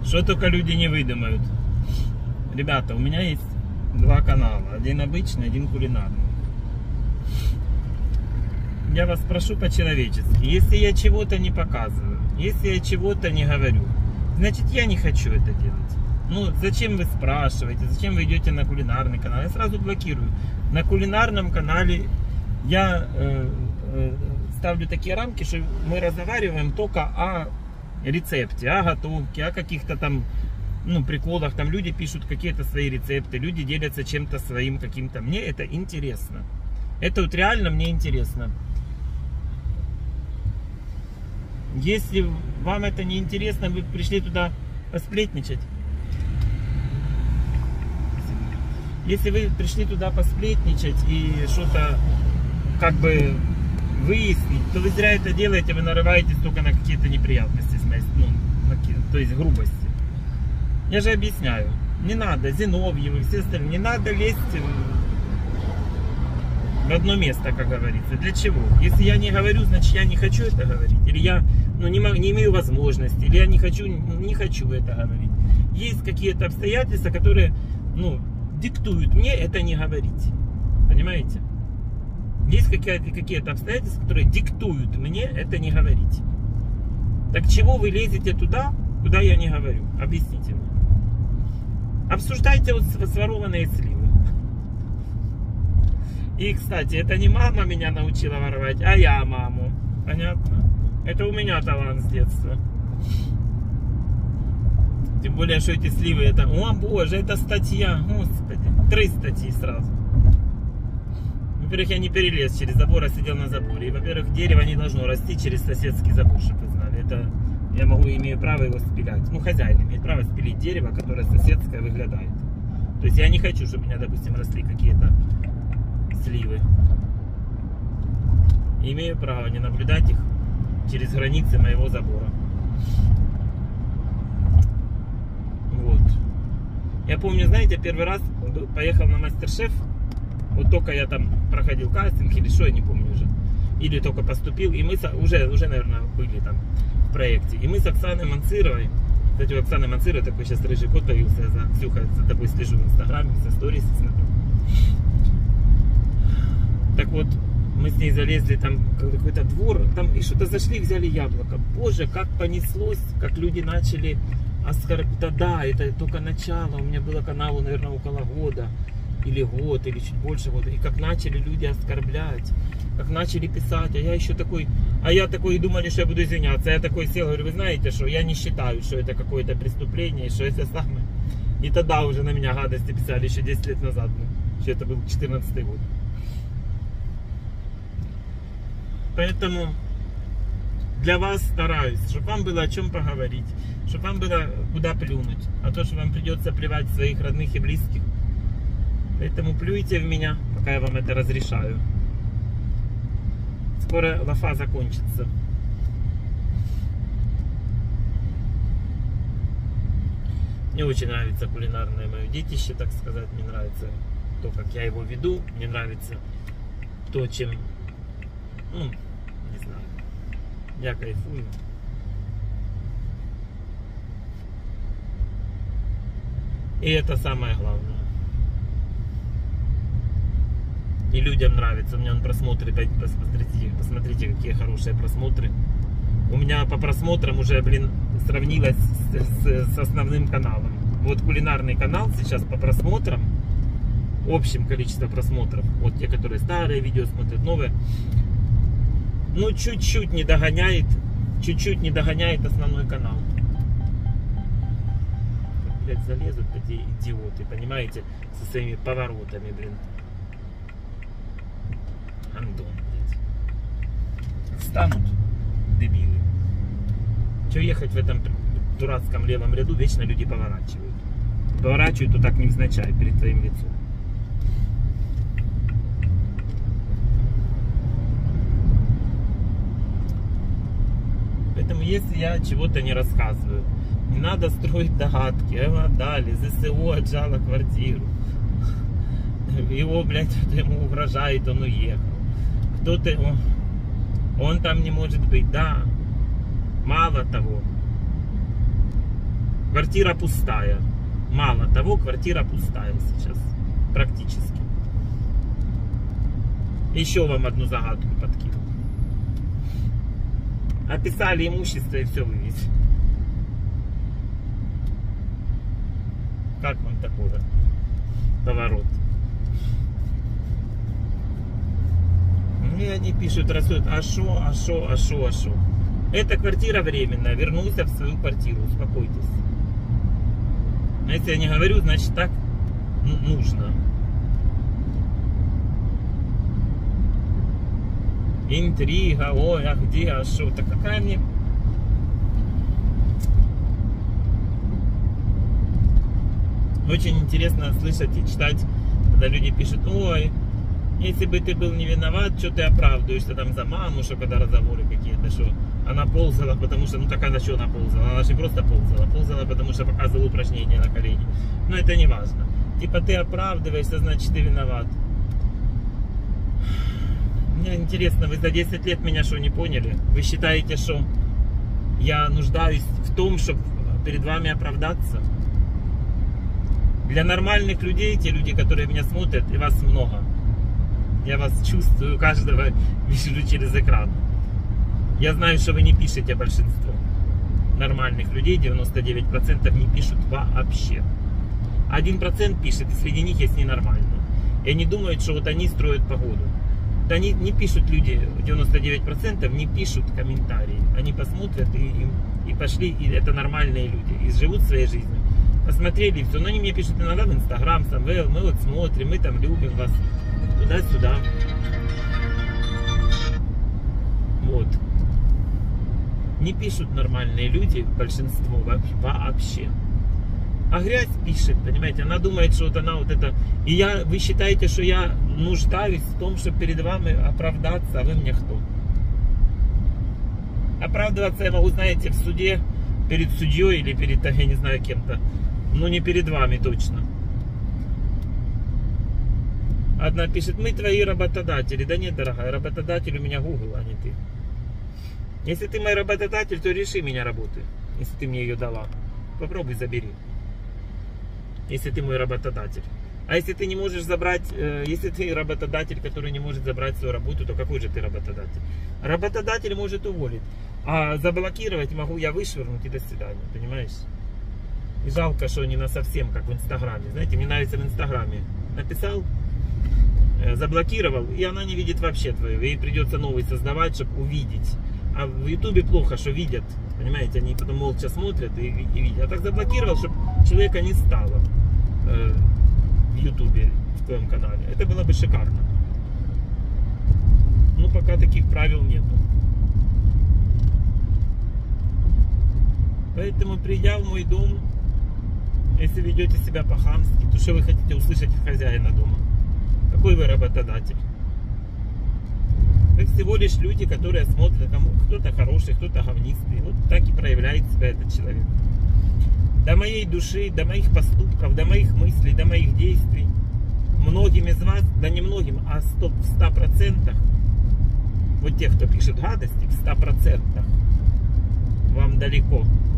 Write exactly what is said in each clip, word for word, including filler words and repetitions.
Что только люди не выдумают. Ребята, у меня есть два канала. Один обычный, один кулинарный. Я вас прошу по-человечески. Если я чего-то не показываю, если я чего-то не говорю, значит, я не хочу это делать. Ну, зачем вы спрашиваете, зачем вы идете на кулинарный канал? Я сразу блокирую. На кулинарном канале я э, э, ставлю такие рамки, что мы разговариваем только о рецепте, о готовке, о каких-то там, ну, приколах. Там люди пишут какие-то свои рецепты, люди делятся чем-то своим каким-то. Мне это интересно. Это вот реально мне интересно. Если вам это не интересно, вы пришли туда посплетничать. Если вы пришли туда посплетничать и что-то как бы выяснить, то вы зря это делаете, вы нарываетесь только на какие-то неприятности, ну, на, то есть грубости. Я же объясняю, не надо, Зиновьевы, все остальные, не надо лезть в одно место, как говорится. Для чего? Если я не говорю, значит я не хочу это говорить, или я ну, не, не имею возможности, или я не хочу, не хочу это говорить. Есть какие-то обстоятельства, которые, ну, диктуют мне это не говорить. Понимаете? Есть какие-то обстоятельства, которые диктуют мне это не говорить. Так чего вы лезете туда, куда я не говорю? Объясните мне. Обсуждайте вот сворованные сливы. И, кстати, это не мама меня научила воровать, а я маму. Понятно? Это у меня талант с детства. Тем более, что эти сливы, это, о боже, это статья, господи, три статьи сразу. Во-первых, я не перелез через забор, а сидел на заборе. И, во-первых, дерево не должно расти через соседский забор, чтобы вы знали. Это я могу, имею право его спилять. Ну, хозяин имеет право спилить дерево, которое соседское выглядает. То есть я не хочу, чтобы у меня, допустим, росли какие-то сливы. И имею право не наблюдать их через границы моего забора. Вот. Я помню, знаете, первый раз поехал на мастер-шеф. Вот только я там проходил кастинг или что, я не помню уже. Или только поступил. И мы уже, уже наверное, были там в проекте. И мы с Оксаной Манцировой. Кстати, у Оксаны Манцировой такой сейчас рыжий кот появился. Я за Ксюхой за тобой слежу в инстаграме, за сторис смотрю. Так вот, мы с ней залезли там в какой-то двор. Там и что-то зашли, взяли яблоко. Боже, как понеслось, как люди начали оскорблять. Да, да, это только начало. У меня было каналу, наверное, около года. Или год, или чуть больше года. И как начали люди оскорблять, как начали писать, а я еще такой, а я такой, и думали, что я буду извиняться. Я такой сел, говорю, вы знаете, что я не считаю, что это какое-то преступление, что это самое. И тогда уже на меня гадости писали, еще десять лет назад, что это был четырнадцатый год. Поэтому для вас стараюсь, чтобы вам было о чем поговорить, чтобы вам было куда плюнуть, а то, что вам придется плевать своих родных и близких. Поэтому плюйте в меня, пока я вам это разрешаю. Скоро лафа закончится. Мне очень нравится кулинарное мое детище, так сказать. Мне нравится то, как я его веду. Мне нравится то, чем, ну, не знаю, я кайфую. И это самое главное. И людям нравится. У меня он просмотры, посмотрите, посмотрите, какие хорошие просмотры. У меня по просмотрам уже, блин, сравнилось с, с, с основным каналом. Вот кулинарный канал сейчас по просмотрам, общим количеством просмотров, вот те, которые старые видео смотрят, новые, ну, чуть-чуть не догоняет, чуть-чуть не догоняет основной канал. Блять, залезут эти идиоты, понимаете, со своими поворотами, блин. Андон, блядь. Встанут, дебилы. Че ехать в этом дурацком левом ряду, вечно люди поворачивают. Поворачивают, то так невзначай перед твоим лицом. Поэтому если я чего-то не рассказываю, не надо строить догадки. Его отдали, ЗСУ отжала квартиру. Его, блядь, ему угрожает, он уехал. Кто-то, он, он там не может быть, да. Мало того, Квартира пустая. Мало того, квартира пустая сейчас. Практически. Еще вам одну загадку подкину. Описали имущество и все вывезли. Как вам такое? Поворот. И они пишут, рисуют, а шо, а шо, а шо, а шо. Эта квартира временная, вернулся в свою квартиру, успокойтесь. А если я не говорю, значит так нужно. Интрига, ой, а где, а шо, так какая мне... Очень интересно слышать и читать, когда люди пишут, ой, если бы ты был не виноват, что ты оправдываешься там за маму, что когда разговоры какие-то, что она ползала, потому что, ну так а за что она ползала? Она же не просто ползала, ползала, потому что показывала упражнения на колени. Но это не важно. Типа ты оправдываешься, значит ты виноват. Мне интересно, вы за десять лет меня что, не поняли? Вы считаете, что я нуждаюсь в том, чтобы перед вами оправдаться? Для нормальных людей, те люди, которые меня смотрят, и вас много. Я вас чувствую, каждого вижу через экран. Я знаю, что вы не пишете большинство. Нормальных людей, девяносто девять процентов не пишут вообще. один процент пишет, и среди них есть ненормальные. И они думают, что вот они строят погоду. Да они не пишут люди, девяносто девять процентов не пишут комментарии. Они посмотрят и, и, и пошли, и это нормальные люди, и живут своей жизнью. Посмотрели и все, но они мне пишут иногда в Инстаграм, Самвел, мы вот смотрим, мы там любим вас, туда-сюда. Вот. Не пишут нормальные люди, большинство вообще. А грязь пишет, понимаете, она думает, что вот она вот это... И я, вы считаете, что я нуждаюсь в том, чтобы перед вами оправдаться, а вы мне кто? Оправдываться я могу, знаете, в суде, перед судьей или перед, я не знаю, кем-то. Но не перед вами точно. Одна пишет, мы твои работодатели. Да нет, дорогая, работодатель у меня Google, а не ты. Если ты мой работодатель, то реши меня работы. Если ты мне ее дала. Попробуй забери. Если ты мой работодатель. А если ты не можешь забрать, э, если ты работодатель, который не может забрать свою работу, то какой же ты работодатель? Работодатель может уволить. А заблокировать могу я вышвырнуть и до свидания, понимаешь? И жалко, что не на совсем, как в Инстаграме. Знаете, мне нравится в Инстаграме. Написал, э, заблокировал, и она не видит вообще твою. Ей придется новый создавать, чтобы увидеть. А в Ютубе плохо, что видят. Понимаете, они потом молча смотрят и, и видят. А так заблокировал, чтобы человека не стало э, в Ютубе, в твоем канале. Это было бы шикарно. Но пока таких правил нету. Поэтому, придя в мой дом, если ведете себя по-хамски, то что вы хотите услышать от хозяина дома? Какой вы работодатель? Вы всего лишь люди, которые смотрят, кому кто-то хороший, кто-то говнистый. Вот так и проявляет себя этот человек. До моей души, до моих поступков, до моих мыслей, до моих действий. Многим из вас, да не многим, а в ста процентах, вот тех, кто пишет гадости, в ста процентах вам далеко.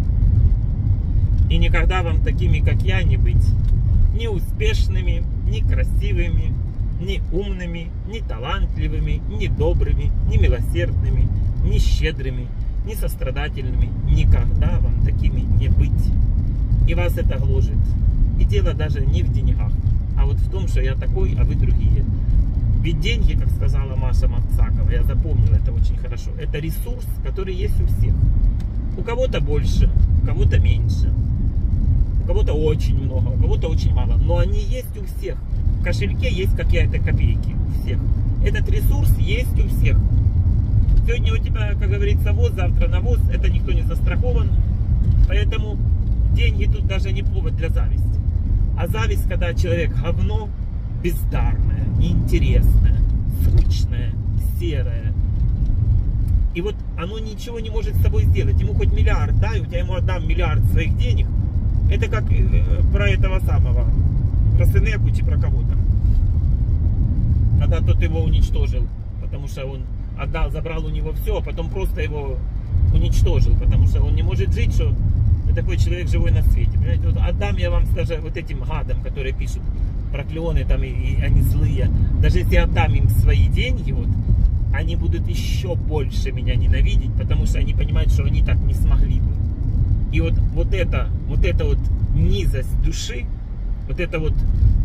И никогда вам такими, как я, не быть. Ни успешными, ни красивыми, ни умными, ни талантливыми, ни добрыми, ни милосердными, ни щедрыми, ни сострадательными. Никогда вам такими не быть. И вас это гложет. И дело даже не в деньгах, а вот в том, что я такой, а вы другие. Ведь деньги, как сказала Маша Мацакова, я запомнил это очень хорошо, это ресурс, который есть у всех. У кого-то больше, у кого-то меньше. У кого-то очень много, у кого-то очень мало. Но они есть у всех. В кошельке есть какие-то копейки у всех. Этот ресурс есть у всех. Сегодня у тебя, как говорится, воз, завтра навоз. Это никто не застрахован. Поэтому деньги тут даже не повод для зависти. А зависть, когда человек говно, бездарное, неинтересное, скучное, серое. И вот оно ничего не может с собой сделать. Ему хоть миллиард дай, у тебя ему отдам миллиард своих денег. Это как про этого самого, про Сенекучи, про кого-то. Когда тот его уничтожил, потому что он отдал, забрал у него все, а потом просто его уничтожил, потому что он не может жить, что такой человек живой на свете. Понимаете? Вот отдам я вам даже вот этим гадам, которые пишут проклёны там и, и они злые. Даже если я отдам им свои деньги, вот, они будут еще больше меня ненавидеть, потому что они понимают, что они так не смогли бы. И вот, вот это, вот эта вот низость души, вот это вот,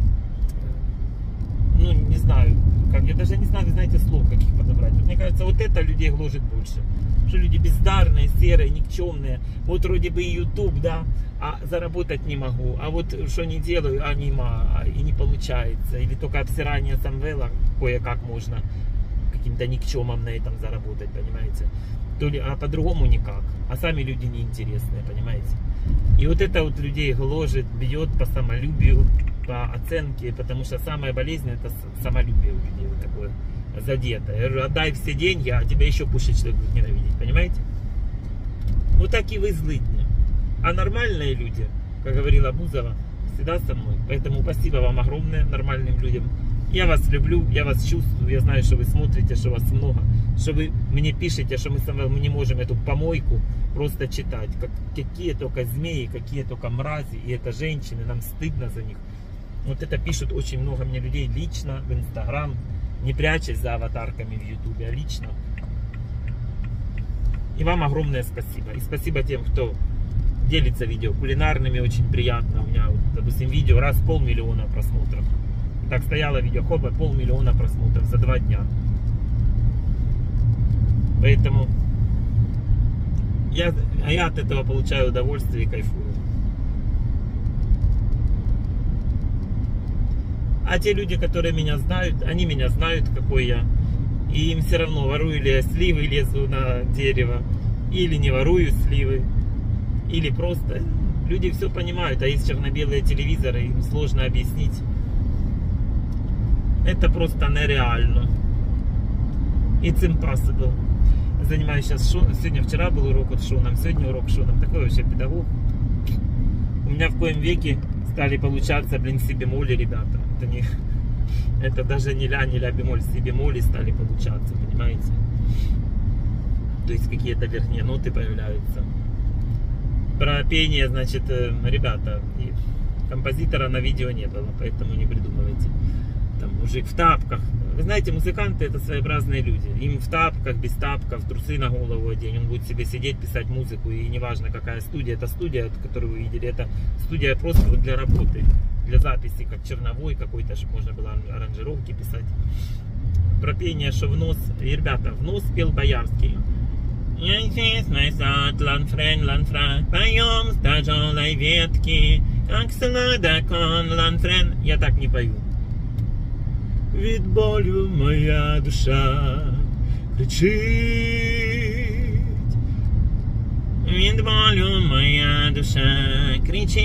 ну не знаю, как, я даже не знаю, вы знаете, слов каких подобрать. Вот, мне кажется, вот это людей гложет больше. Что люди бездарные, серые, никчемные. Вот вроде бы и YouTube, да, а заработать не могу. А вот что не делаю, а не ма, и не получается. Или только обсирание Самвела кое-как можно каким-то никчемом на этом заработать, понимаете. То ли, а по-другому никак. А сами люди неинтересные, понимаете. И вот это вот людей гложет, бьет по самолюбию, по оценке, потому что самая болезнь это самолюбие у людей вот такое задето. Я говорю, отдай все деньги, а тебя еще пуще человек будет ненавидеть, понимаете? Вот такие вы злыдни. А нормальные люди, как говорила Бузова, всегда со мной. Поэтому спасибо вам огромное, нормальным людям. Я вас люблю, я вас чувствую, я знаю, что вы смотрите, что вас много, что вы мне пишете, что мы, мы не можем эту помойку просто читать. Как, какие только змеи, какие только мрази, и это женщины, нам стыдно за них. Вот это пишут очень много мне людей лично в Инстаграм, не прячась за аватарками в Ютубе, а лично. И вам огромное спасибо. И спасибо тем, кто делится видео кулинарными, очень приятно. У меня, вот, допустим, видео раз полмиллиона просмотров. Так стояло видео, хоба, полмиллиона просмотров за два дня. Поэтому я, а я от этого получаю удовольствие и кайфую. А те люди, которые меня знают, они меня знают, какой я. И им все равно, ворую ли я сливы, лезу на дерево, или не ворую сливы, или просто. Люди все понимают, а есть черно-белые телевизоры, им сложно объяснить. Это просто нереально. It's impossible. Занимаюсь сейчас шоном. Сегодня, вчера был урок от шоном, сегодня урок шоном. Такой вообще педагог. У меня в коем веке стали получаться, блин, си бемоли, ребята. Это, не, это даже не ля, не ля бемоль, си бемоли стали получаться, понимаете? То есть какие-то верхние ноты появляются. Про пение, значит, ребята, композитора на видео не было, поэтому не придумывайте. Там мужик в тапках. Вы знаете, музыканты это своеобразные люди. Им в тапках, без тапков, трусы на голову одень. Он будет себе сидеть, писать музыку. И неважно, какая студия. Это студия, которую вы видели. Это студия просто вот для работы. Для записи, как черновой какой-то, чтобы можно было аранжировки писать. Про пение, что в нос. И, ребята, в нос пел Боярский. Поем с тяжелой ветки, как сладокон ланфрен. Я так не пою. Від болю моя душа кричить, від болю моя душа кричить.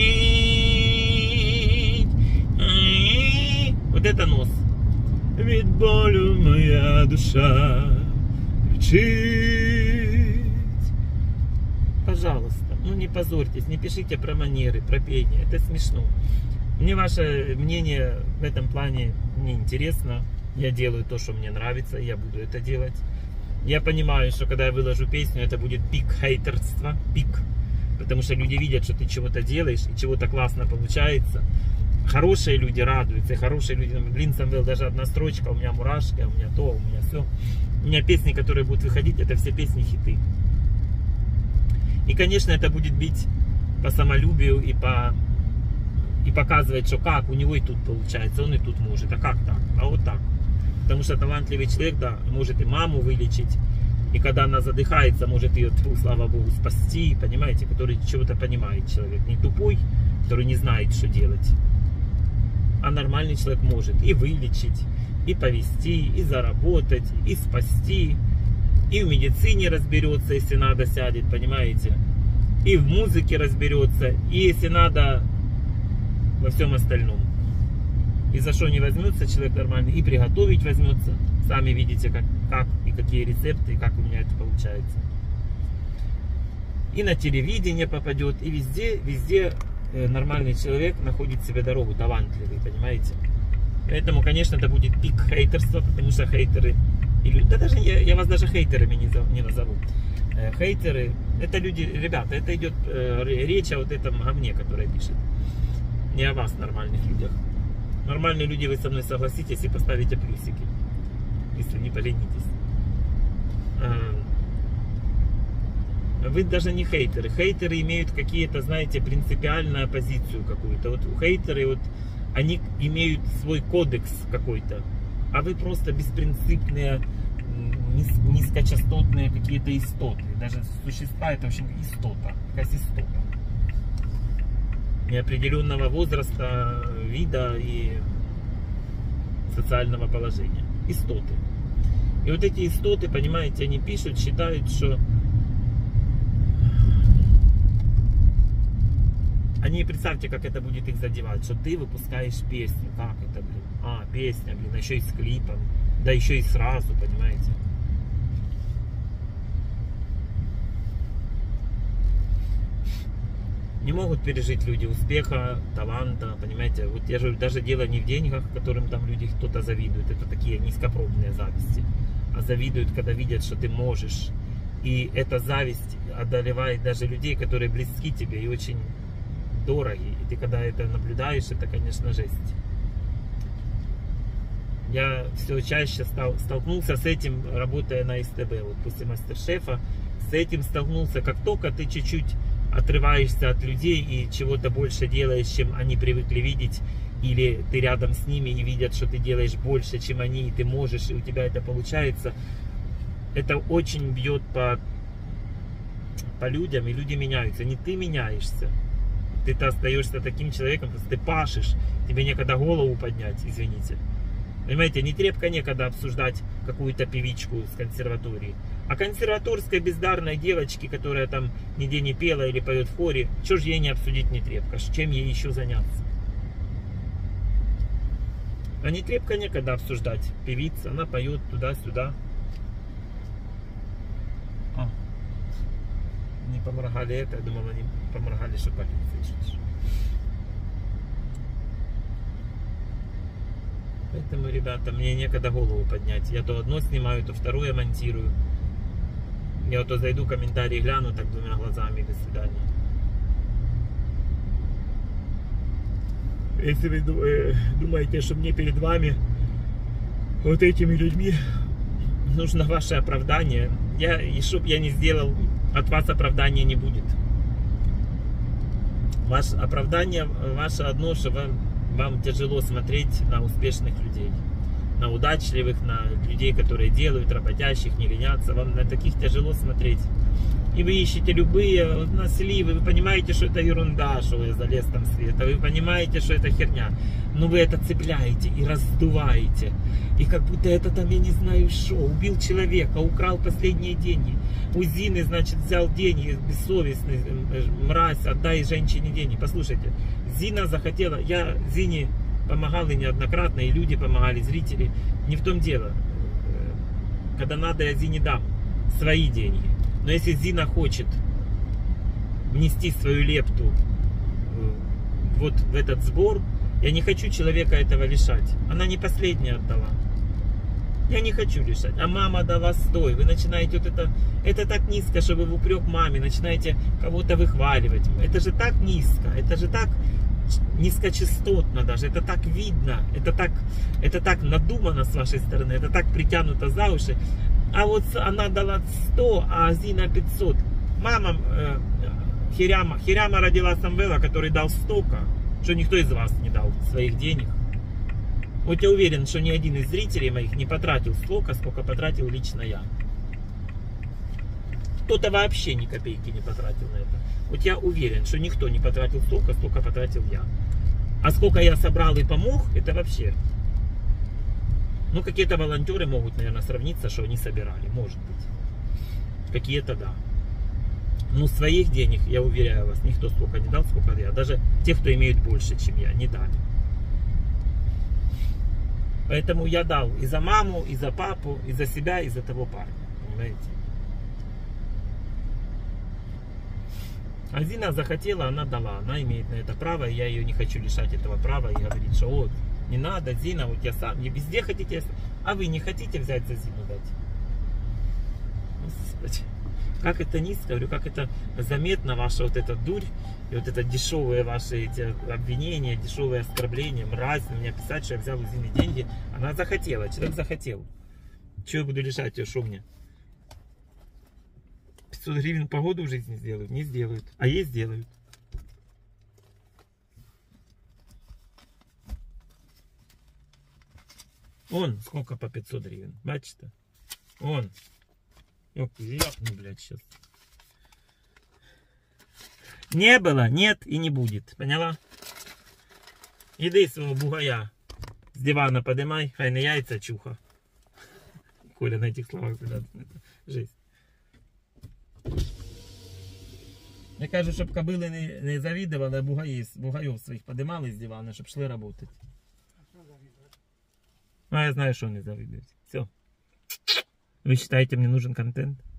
Вот это нос. Від болю моя душа кричит. Пожалуйста, ну не позорьтесь, не пишите про манеры, про пение, это смешно. Мне ваше мнение в этом плане не интересно. Я делаю то, что мне нравится, и я буду это делать. Я понимаю, что когда я выложу песню, это будет пик хейтерства, пик. Потому что люди видят, что ты чего-то делаешь, и чего-то классно получается. Хорошие люди радуются, хорошие люди, блин, Самвел, даже одна строчка, у меня мурашки, у меня то, у меня все. У меня песни, которые будут выходить, это все песни хиты. И, конечно, это будет бить по самолюбию и по... И показывать, что как, у него и тут получается, он и тут может. А как так? А вот так. Потому что талантливый человек, да, может и маму вылечить. И когда она задыхается, может ее, слава Богу, спасти. Понимаете, который чего-то понимает человек. Не тупой, который не знает, что делать. А нормальный человек может и вылечить, и повести, и заработать, и спасти. И в медицине разберется, если надо, сядет, понимаете. И в музыке разберется. И если надо... во всем остальном. И за что не возьмется человек нормальный, и приготовить возьмется. Сами видите, как, как и какие рецепты, и как у меня это получается. И на телевидение попадет, и везде, везде нормальный человек находит себе дорогу, талантливый, понимаете? Поэтому, конечно, это будет пик хейтерства, потому что хейтеры, или, да даже я, я вас даже хейтерами не, не назову. Хейтеры, это люди, ребята, это идет речь о вот этом говне, которое пишет. Не о вас, нормальных людях. Нормальные люди, вы со мной согласитесь и поставите плюсики, если не поленитесь. Вы даже не хейтеры. Хейтеры имеют какие-то, знаете, принципиальную позицию какую-то. Вот хейтеры, вот, они имеют свой кодекс какой-то. А вы просто беспринципные, низкочастотные какие-то истоты. Даже существа, это, в общем, истота. Какая-то истота. Неопределенного возраста, вида и социального положения. Истоты. И вот эти истоты, понимаете, они пишут, считают, что они, представьте, как это будет их задевать, что ты выпускаешь песню. Как это, блин? А, песня, блин, а еще и с клипом. Да еще и сразу, понимаете. Не могут пережить люди успеха, таланта, понимаете. Вот я же даже дело не в деньгах, которым там люди кто-то завидует. Это такие низкопробные зависти. А завидуют, когда видят, что ты можешь. И эта зависть одолевает даже людей, которые близки тебе и очень дороги. И ты когда это наблюдаешь, это, конечно, жесть. Я все чаще стал, столкнулся с этим, работая на СТБ, вот после Мастер-шефа. С этим столкнулся, как только ты чуть-чуть отрываешься от людей и чего-то больше делаешь, чем они привыкли видеть, или ты рядом с ними и видят, что ты делаешь больше, чем они, и ты можешь, и у тебя это получается. Это очень бьет по, по людям, и люди меняются. Не ты меняешься. Ты-то остаешься таким человеком, просто ты пашешь, тебе некогда голову поднять, извините. Понимаете, не трепко некогда обсуждать какую-то певичку с консерватории. А консерваторской бездарной девочке, которая там нигде не пела или поет в хоре, что же ей не обсудить не трепко? Чем ей еще заняться? А не трепко некогда обсуждать. Певица, она поет туда-сюда. А. Не поморгали это, я думал, они поморгали, что полиция шутишь. Поэтому, ребята, мне некогда голову поднять. Я то одно снимаю, то второе монтирую. Я вот то зайду, комментарии гляну так двумя глазами, до свидания. Если вы думаете, что мне перед вами, вот этими людьми, нужно ваше оправдание, я, и чтоб я не сделал, от вас оправдания не будет. Ваше оправдание, ваше одно, что вам, вам тяжело смотреть на успешных людей, на удачливых, на людей, которые делают, работящих, не ленятся. Вам на таких тяжело смотреть. И вы ищете любые на сливы, вы понимаете, что это ерунда, что вы залез там света, вы понимаете, что это херня. Но вы это цепляете и раздуваете. И как будто это там, я не знаю что, убил человека, украл последние деньги. У Зины, значит, взял деньги, бессовестный, мразь, отдай женщине деньги. Послушайте, Зина захотела, я Зине помогал и неоднократно, и люди помогали, зрители. Не в том дело. Когда надо, я Зине дам свои деньги. Но если Зина хочет внести свою лепту вот в этот сбор, я не хочу человека этого лишать. Она не последняя отдала. Я не хочу лишать. А мама дала стой. Вы начинаете вот это... Это так низко, что вы в упрек маме начинаете кого-то выхваливать. Это же так низко. Это же так низкочастотно даже. Это так видно. Это так, это так надумано с вашей стороны. Это так притянуто за уши. А вот она дала сто, а Зина пятьсот. Мама э, Хиряма, Хиряма родила Самвела, который дал столько, что никто из вас не дал своих денег. Вот я уверен, что ни один из зрителей моих не потратил столько, сколько потратил лично я. Кто-то вообще ни копейки не потратил на это. Вот я уверен, что никто не потратил столько, сколько потратил я. А сколько я собрал и помог, это вообще... Ну, какие-то волонтеры могут, наверное, сравниться, что они собирали. Может быть. Какие-то, да. Ну, своих денег, я уверяю вас, никто столько не дал, сколько я. Даже те, кто имеют больше, чем я, не дали. Поэтому я дал и за маму, и за папу, и за себя, и за того парня. Понимаете? А Зина захотела, она дала. Она имеет на это право, и я ее не хочу лишать этого права и говорить, что вот, не надо, Зина, вот я сам, не везде хотите, а вы не хотите взять за Зину дать? Господи, Как это низко, говорю, как это заметно, ваша вот эта дурь, и вот это дешевые ваши эти обвинения, дешевые оскорбления, мразь, на меня писать, что я взял у Зины деньги. Она захотела, человек захотел. Чего я буду лишать ее, что мне? пятьсот гривен погоду в жизни сделают? Не сделают. А ей сделают. Он, сколько по пятьсот гривен? Бачите? Он. Ох, ляпну, блядь, сейчас. Не было, нет и не будет. Поняла? Иди своего бугая с дивана поднимай, хай не яйца чуха. Коля на этих словах, это жесть. Я кажу, щоб кобили не, не завидували, а бугаїв, бугаїв своїх подимали з дивана, щоб шли працювати. А я знаю, что не завидують. Все. Вы считаете, мне нужен контент?